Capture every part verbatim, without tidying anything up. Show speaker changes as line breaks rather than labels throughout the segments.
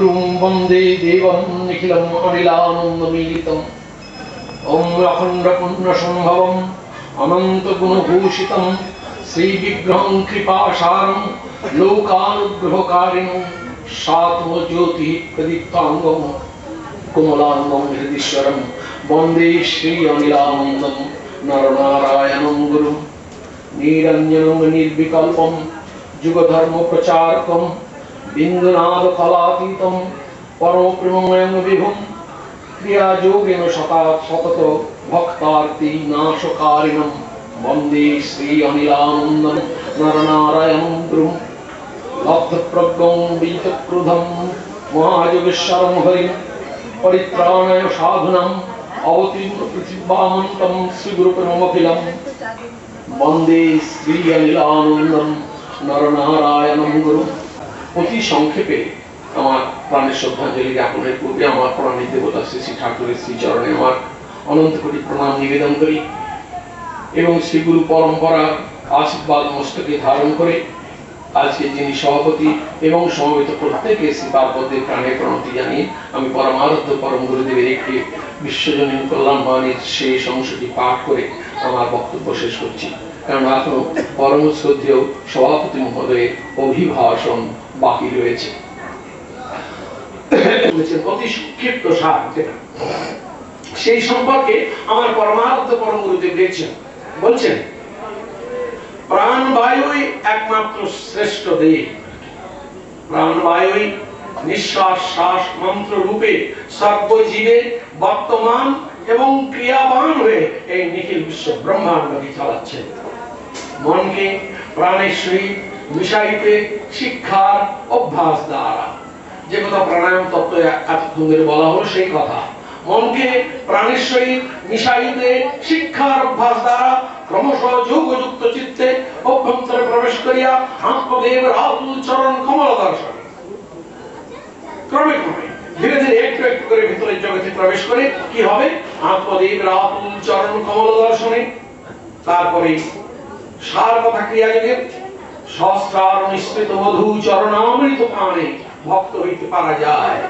वंदे देवं निखिलम् अनिलानन्दमीलितम् ओम अखंड पुण्य संभवम् अनंत गुणभूषितम् श्रीविग्रहं कृपासारं लोकानुग्रहकारिणं सात्व ज्योति प्रदीप्तांगं कुमलांगं हृदीश्वरं वंदे श्री अनिलानन्दं नरनारायणं गुरुं निरंजनं निर्विकल्पं युगधर्म प्रचारकं बिंदुनाद कलातीतं परमप्रेममयं विभुं क्रियायोगेन सता सतत भक्तार्ति नाशकारिणं वंदे श्री अनिलानन्दं नरनारायणं गुरुं लब्धप्रज्ञं बीतक्रुधं महायोगेश्वरं हरिं परित्राणाय साधुनां अवतीर्ण पृथिव्यामन्तं श्रीगुरुपरमखिलं वंदे श्री अनिलानन्दं नरनारायणं गुरुं। অতি সংক্ষেপে আমার প্রাণের শ্রদ্ধাঞ্জলি জ্ঞাপনের পূর্বে আমার প্রাণের দেবতা শ্রী শ্রী ঠাকুরের শ্রীচরণে আমার অনন্ত কোটি প্রণাম নিবেদন করি এবং শ্রীগুরু পরম্পরার আশীর্বাদ মস্তকে ধারণ করে আজকে যিনি সভাপতি এবং সমবেত প্রত্যেকে শ্রী পার্বতীর প্রাণে প্রণতি জানিয়ে আমি পরমারাধ্য পরম গুরুদেবের একটি বিশ্বজনীন কল্যাণ বাণীর শেষ অংশটি পাঠ করে আমার বক্তব্য শেষ করছি, কারণ এখনো পরম শ্রদ্ধেয় সভাপতি মহোদয়ের অভিভাষণ বাকি রয়েছে। অতি সংক্ষিপ্ত সার যেটা সেই সম্পর্কে আমার পরমারাধ্য পরম গুরুদেব লিখছেন, বলছেন প্রাণবায়ুই একমাত্র শ্রেষ্ঠ দেহ, প্রাণবায়ুই নিঃশ্বাস শ্বাস মন্ত্র রূপে সর্বজীবে বর্তমান এবং ক্রিয়াবান হয়ে এই নিখিল বিশ্ব ব্রহ্মাণ্ডকে চালাচ্ছেন। মনকে প্রাণের সহিত মিশাইতে শিক্ষার অভ্যাস দ্বারা, যে কথা প্রাণায়াম তত্ত্ব এতক্ষণ ধরে বলা হলো সেই কথা, মনকে প্রাণের সহিত মিশাইতে শিক্ষার অভ্যাস দ্বারা ক্রমশ যোগযুক্ত চিত্তে অভ্যন্তরে প্রবেশ করিয়া আত্মদেবের আতুল চরণ কমল দর্শন ক্রমে ক্রমে ধীরে ধীরে একটু একটু করে ভিতরের জগতে প্রবেশ করে কি হবে, আত্মদেবের আতুল চরণ কমল দর্শনে তারপরে সার কথা ক্রিয়াযোগের সহস্রার নিষ্কৃত মধু চরণামৃত পানে ভক্ত হইতে পারা যায়।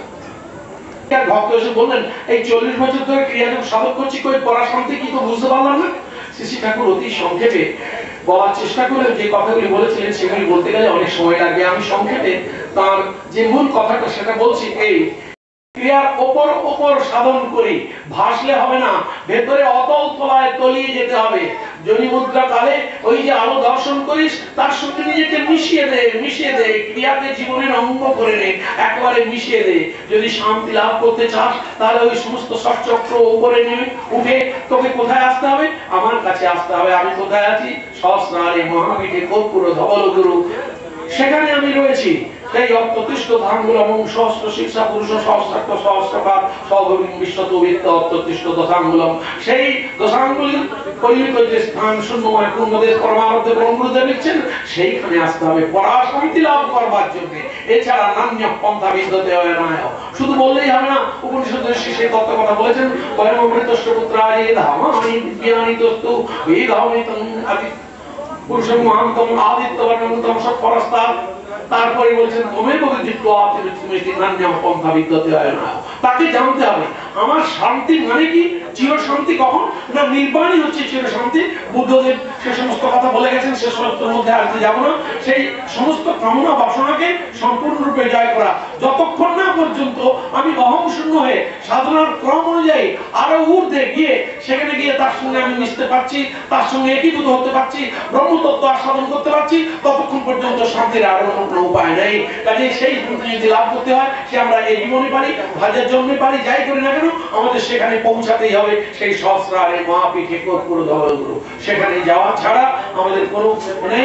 ভক্ত এসে বললেন এই চল্লিশ বছর ধরে ক্রিয়াযোগ সাধক করছি, কই পড়া শান্তি কি তো বুঝতে পারলাম না। শ্রী ঠাকুর অতি সংক্ষেপে বলার চেষ্টা করলেন, যে কথাগুলি বলেছিলেন সেগুলি বলতে গেলে অনেক সময় লাগবে, আমি সংক্ষেপে তার যে মূল কথাটা সেটা বলছি। এই ক্রিয়ার ওপর ওপর সাধন করি ভাসলে হবে না, ভেতরে অতল তলায় তলিয়ে যেতে হবে। যোনি মুদ্রা কালে ওই যে আলো দর্শন করিস তার সঙ্গে নিজেকে মিশিয়ে দে, মিশিয়ে দে, ক্রিয়াকে জীবনের অঙ্গ করে নে, একবারে মিশিয়ে দে। যদি শান্তি লাভ করতে চাস তাহলে ওই সমস্ত সচক্র উপরে নেমে উঠে তোকে কোথায় আসতে হবে, আমার কাছে আসতে হবে। আমি কোথায় আছি, সহস্রারে মহাপীঠে কর্পূর ধবল গুরু, সেখানে আমি রয়েছি। সেই অপ্রতিষ্ঠ ধামগুলম সহস্র শিক্ষা পুরুষ সহস্রাক্ষ সহস্রপাত সহগবিন বিশ্বত বিত্ত অপ্রতিষ্ঠ দশাঙ্গুলম, সেই দশাঙ্গুলির পরিমিত যে স্থান শূন্যময় পূর্ণদেশ পরমারাধ্য ব্রহ্মগুরুদেব লিখছেন, সেইখানে আসতে হবে পরা শান্তি লাভ করবার জন্য। এছাড়া নান্য পন্থা বিদ্যতে হয় না, শুধু বললেই হবে না। উপনিষদের শেষে তত্ত্ব কথা বলেছেন, পরমৃতস্য পুত্রায় ধামানি বিজ্ঞানিতস্তু বেদামিতং আদি পুরুষং মহান্তম আদিত্যবর্ণন্তম সব পরস্তাৎ। তারপরে বলছেন তোমেব বিদিত্বা তুমি নান্য পন্থা বিদ্যতে হয় না, তাকে জানতে হবে আমার শান্তি মানে কি, চির শান্তি কখন না, নির্বাণই হচ্ছে চির শান্তি। বুদ্ধদেব সে সমস্ত কথা বলে গেছেন, সে সমস্তের মধ্যে আসতে যাব না। সেই সমস্ত কামনা বাসনাকে সম্পূর্ণরূপে জয় করা, যতক্ষণ না পর্যন্ত আমি অহং শূন্য হয়ে সাধনার ক্রম অনুযায়ী আরো ঊর্ধ্বে গিয়ে সেখানে গিয়ে তার সঙ্গে আমি মিশতে পারছি, তার সঙ্গে একীভূত হতে পারছি, ব্রহ্মতত্ত্ব আস্বাদন করতে পারছি, ততক্ষণ পর্যন্ত শান্তির আরো কোনো উপায় নেই। কাজে সেই যদি লাভ করতে হয় সে আমরা এই জীবনে পারি, ভাজের জন্মে পারি, যাই করি না কেন আমাদের সেখানে পৌঁছাতেই হবে। সেই সহস্রারে মহাপীঠে কর্পূর ধবল গুরু, সেখানে যাওয়া ছাড়া আমাদের কোনো নেই,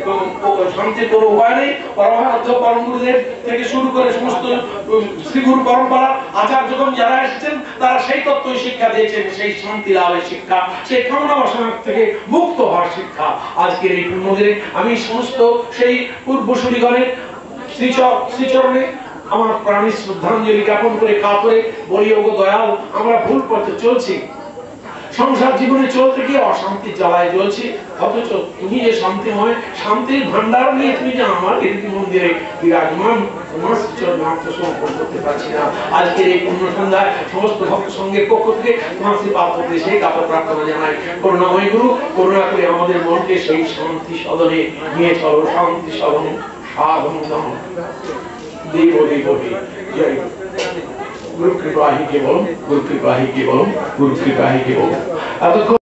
শান্তির কোনো উপায় নেই। পরমারাধ্য পরম গুরুদেব থেকে শুরু করে সমস্ত শ্রীগুরু পরম্পরা আচার্যগণ যারা এসেছেন তারা সেই তত্ত্বই শিক্ষা দিয়েছেন, সেই শান্তি লাভের শিক্ষা, সেই কামনা বাসনা থেকে মুক্ত হওয়ার শিক্ষা। আজকের এই পূর্ণদিনে আমি সমস্ত সেই পূর্বসূরিগণের শ্রীচরণে আমার প্রাণী শ্রদ্ধাঞ্জলি জ্ঞাপন করে কাতরে বলি, ওগো দয়াল আমরা ভুল পথে চলছি, সংসার জীবনে চলতে গিয়ে অশান্তি জ্বালায় জ্বলছে, অথচ তুমি যে শান্তিময়, শান্তির ভান্ডার নিয়ে তুমি যে আমার কীর্তি মন্দিরে বিরাজমান, তোমার চরণে আত্মসমর্পণ করতে পারছি না। আজকের এই পূর্ণ সন্ধ্যায় সমস্ত ভক্ত সঙ্গের পক্ষ থেকে তোমার শ্রীপাদ পদ্মে সেই কাপড় প্রার্থনা জানাই। করুণাময় গুরু, করুণা করে আমাদের মনকে সেই শান্তি সদনে নিয়ে চলো, শান্তি সদন সাধন দেব দেব জয় गुरु कृपा ही केवल, गुरु कृपा ही केवल, गुरु कृपा ही केवल।